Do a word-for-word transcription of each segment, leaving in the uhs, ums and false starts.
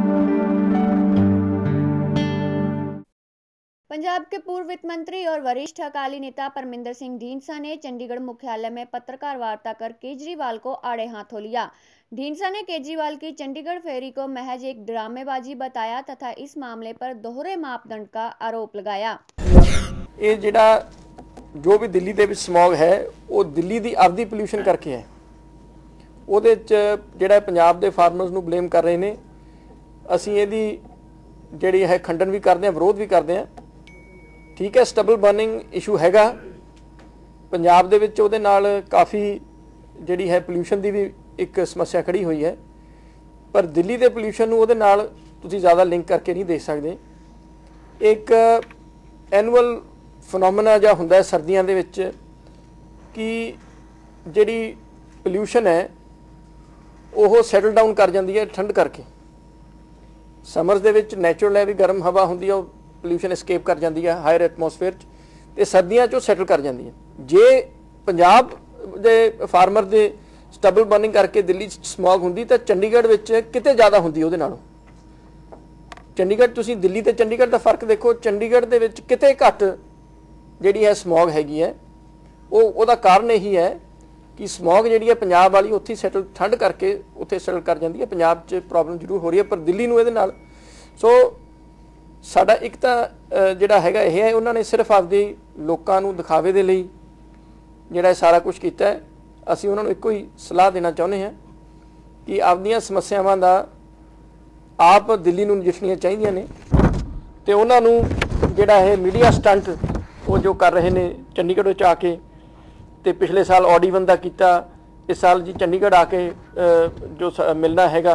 पंजाब के पूर्व वित्त मंत्री और वरिष्ठ अकाली नेता परमिंदर सिंह ढींडसा ने चंडीगढ़ मुख्यालय में पत्रकार वार्ता कर केजरीवाल को आड़े हाथों लिया। ढींडसा ने केजरीवाल की चंडीगढ़ फेरी को महज एक ड्रामेबाजी बताया तथा इस मामले पर दोहरे मापदंड का आरोप लगाया। ये जिहड़ा जो भी दिल्ली दे विच स्मॉग है वो दिल्ली दी आपदी पोल्यूशन करके है। ਉਹਦੇ ਚ ਜਿਹੜਾ ਪੰਜਾਬ ਦੇ ਫਾਰਮਰਸ ਨੂੰ ਬਲੇਮ ਕਰ ਰਹੇ ਨੇ। ਅਸੀਂ ਇਹਦੀ ਜਿਹੜੀ ਹੈ ਖੰਡਨ ਵੀ ਕਰਦੇ ਹਾਂ, ਵਿਰੋਧ ਵੀ ਕਰਦੇ ਹਾਂ। ठीक है, स्टबल बर्निंग इशू हैगा पंजाब दे विच, उहदे नाल काफ़ी जिहड़ी है पोल्यूशन की भी एक समस्या खड़ी हुई है, पर दिल्ली के पोल्यूशन नूं उहदे नाल तुसीं ज़्यादा लिंक करके नहीं देख सकते। एक एनुअल फिनोमिना जिहा हुंदा है सर्दियां दे विच कि जिहड़ी पोल्यूशन है वो सैटल डाउन कर जाती है ठंड करके। समर्स दे विच नैचुरल है भी गर्म हवा हुंदी है, पोल्यूशन एस्केप कर जाती है हायर एटमोसफेयर, तो सर्दियों चो सैटल कर जाती है। जे पंजाब दे फार्मर दे स्टबल बर्निंग करके दिल्ली स्मॉग हुंदी तो चंडीगढ़ विच किते ज़्यादा हुंदी उहदे नालों। चंडीगढ़ तुसीं दिल्ली ते चंडीगढ़ का फर्क देखो, चंडीगढ़ दे विच किते घट जिहड़ी है स्मॉग हैगी है। वो उहदा कारण यही है कि स्मॉग जिहड़ी है पंजाब वाली उत्थे सैटल ठंड करके उत्थे सैटल कर जाती है। पंजाब च प्रॉब्लम जरूर हो रही है, पर दिल्ली नूं इहदे नाल सो साडा एक तो जिहड़ा हैगा यह है, उन्होंने सिर्फ आपदी लोकां नूं दिखावे दे लई जिहड़ा सारा कुछ कीता है। असीं उन्हां नूं इक्को ही सलाह देना चाहुंदे हैं कि आपदियां समस्यावां दा आप दिल्ली नूं नजिठणीਆਂ चाहीदियां ने, ते उन्हां नूं जिहड़ा है मीडिया स्टंट वो जो कर रहे ने चंडीगढ़ विच आके, ते पिछले साल ऑडी वन दा कीता, इस साल जी चंडीगढ़ आके जो मिलना हैगा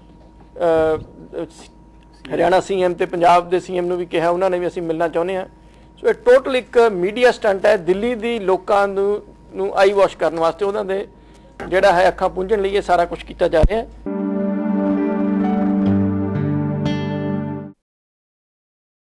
हरियाणा सी एम तो पंजाब के सी एम ने भी कहा, उन्होंने भी असीं मिलना चाहुंदे हैं। सो ये टोटल एक मीडिया स्टंट है दिल्ली की लोगों नूं आई वॉश करने वास्ते, उन्होंने जिहड़ा है अखां पूंझण लई ये सारा कुछ किया जा रहा है।